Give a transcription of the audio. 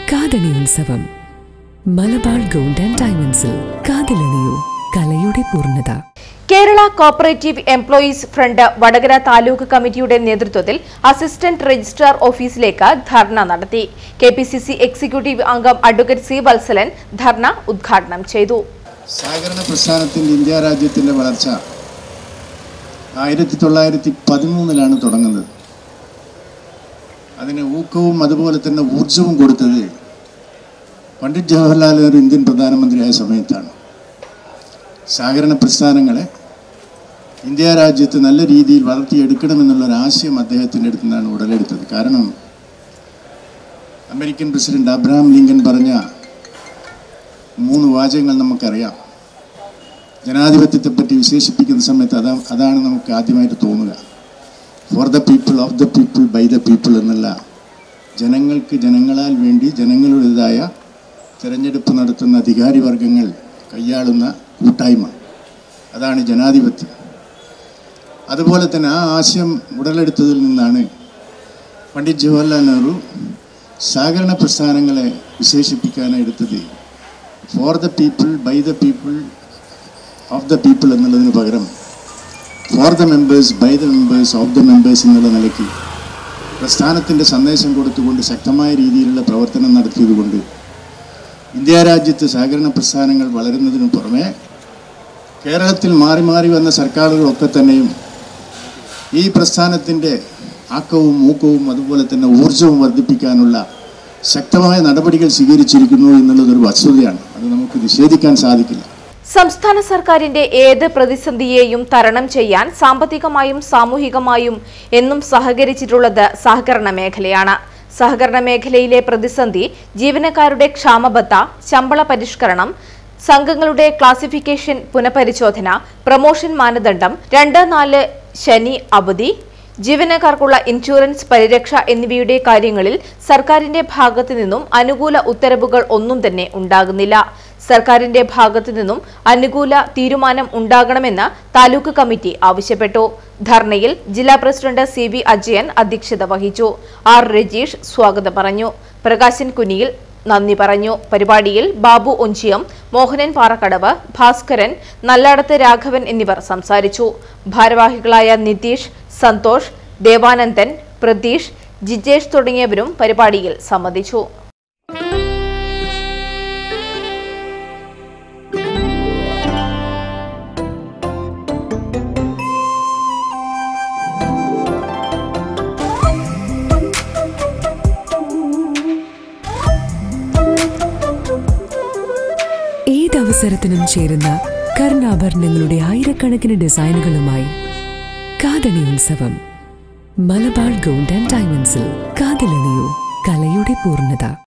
കാതണി ഉത്സവം Malabar gold and ഡയമണ്ട്സിൽ കാതിലണിയൂ കലയുടെ പൂർണ്ണത. Kerala cooperative employees front Vadakara taluk കമ്മിറ്റിയുടെ നേതൃത്വത്തിൽ അസിസ്റ്റന്റ് രജിസ്ട്രാർ ഓഫീസിലേക്ക് ധർണ നടത്തി. KPCC എക്സിക്യൂട്ടീവ് അംഗം അഡ്വക്കേറ്റ് C. വത്സലൻ ധർണ ഉദ്ഘാടനം ചെയ്തു. സഹകരണ പ്രസ്ഥാനത്തിന്റെ ഇന്ത്യ രാജ്യത്തിന്റെ വളർച്ച 1913 തുടങ്ങുന്നത്. അതിന് ഊക്കവും അതുപോലെ തന്നെ ഊർജവും കൊടുത്തത് പണ്ഡിറ്റ് ജവഹർലാൽ നെഹ്റു ഇന്ത്യൻ പ്രധാനമന്ത്രിയായ സമയത്താണ്. സഹകരണ പ്രസ്ഥാനങ്ങളെ ഇന്ത്യ രാജ്യത്ത് നല്ല രീതിയിൽ വളർത്തിയെടുക്കണമെന്നുള്ളൊരാശയം അദ്ദേഹത്തിൻ്റെ അടുത്ത് നിന്നാണ് ഉടലെടുത്തത്. കാരണം അമേരിക്കൻ പ്രസിഡന്റ് അബ്രഹാം ലിങ്കൻ പറഞ്ഞ 3 വാചകങ്ങൾ നമുക്കറിയാം. ജനാധിപത്യത്തെപ്പറ്റി വിശേഷിപ്പിക്കുന്ന സമയത്ത് അതാണ് നമുക്ക് ആദ്യമായിട്ട് തോന്നുക. For the people, of the people, by the people എന്നുള്ള ജനങ്ങൾക്ക് ജനങ്ങളാൽ വേണ്ടി ജനങ്ങളുടേതായ തിരഞ്ഞെടുപ്പ് നടത്തുന്ന അധികാരി വർഗങ്ങൾ കൈയാളുന്ന കൂട്ടായ്മ, അതാണ് ജനാധിപത്യം. അതുപോലെ തന്നെ ആ ആശയം ഉടലെടുത്തതിൽ നിന്നാണ് പണ്ഡിറ്റ് ജവഹർലാൽ നെഹ്റു സഹകരണ പ്രസ്ഥാനങ്ങളെ വിശേഷിപ്പിക്കാനെടുത്തത് for the people, by the people, of the people എന്നുള്ളതിന് പകരം for the members, by the members, of the members എന്നുള്ള നിലയ്ക്ക് പ്രസ്ഥാനത്തിൻ്റെ സന്ദേശം കൊടുത്തുകൊണ്ട് ശക്തമായ രീതിയിലുള്ള പ്രവർത്തനം നടത്തിയതുകൊണ്ട് ഇന്ത്യ രാജ്യത്ത് സഹകരണ പ്രസ്ഥാനങ്ങൾ വളരുന്നതിനു പുറമെ കേരളത്തിൽ മാറി മാറി വന്ന സർക്കാരുകളൊക്കെ തന്നെയും ഈ പ്രസ്ഥാനത്തിൻ്റെ ആക്കവും മൂക്കവും അതുപോലെ തന്നെ ഊർജവും വർദ്ധിപ്പിക്കാനുള്ള ശക്തമായ നടപടികൾ സ്വീകരിച്ചിരിക്കുന്നു എന്നുള്ളതൊരു വസ്തുതയാണ്. അത് നമുക്ക് നിഷേധിക്കാൻ സാധിക്കില്ല. സംസ്ഥാന സർക്കാരിന്റെ ഏത് പ്രതിസന്ധിയെയും തരണം ചെയ്യാൻ സാമ്പത്തികമായും സാമൂഹികമായും എന്നും സഹകരിച്ചിട്ടുള്ളത് സഹകരണ മേഖലയാണ്. സഹകരണ മേഖലയിലെ പ്രതിസന്ധി ജീവനക്കാരുടെ ക്ഷാമബത്ത, ശമ്പള പരിഷ്കരണം, സംഘങ്ങളുടെ ക്ലാസിഫിക്കേഷൻ പുനഃപരിശോധന, പ്രമോഷൻ മാനദണ്ഡം, 2-4 ശനി അവധി, ജീവനക്കാർക്കുള്ള ഇൻഷുറൻസ് പരിരക്ഷ എന്നിവയുടെ കാര്യങ്ങളിൽ സർക്കാരിന്റെ ഭാഗത്തു നിന്നും അനുകൂല ഉത്തരവുകൾ ഒന്നും തന്നെ ഉണ്ടാകുന്നില്ല. സർക്കാരിന്റെ ഭാഗത്തു നിന്നും അനുകൂല തീരുമാനം ഉണ്ടാകണമെന്ന് താലൂക്ക് കമ്മിറ്റി ആവശ്യപ്പെട്ടു. ധർണയിൽ ജില്ലാ പ്രസിഡന്റ് CB അജയൻ അധ്യക്ഷത വഹിച്ചു. R. രജീഷ് സ്വാഗതം പറഞ്ഞു. പ്രകാശൻ കുനിയിൽ നന്ദി പറഞ്ഞു. പരിപാടിയിൽ ബാബു ഒഞ്ചിയം, മോഹനൻ പാറക്കടവ്, ഭാസ്കരൻ, നല്ലാടത്ത് രാഘവൻ എന്നിവർ സംസാരിച്ചു. ഭാരവാഹികളായ നിതീഷ്, സന്തോഷ്, ദേവാനന്ദൻ, പ്രതീഷ്, ജിജേഷ് തുടങ്ങിയവരും പരിപാടിയിൽ സംബന്ധിച്ചു. ഏതവസരത്തിനും ചേരുന്ന കർണാഭരണങ്ങളുടെ ആയിരക്കണക്കിന് ഡിസൈനുകളുമായി കാതണി ഉത്സവം മലബാർ ഗോൾഡ് ആൻഡ് ഡയമണ്ട്സിൽ കാതിലണിയൂ കലയുടെ പൂർണ്ണത.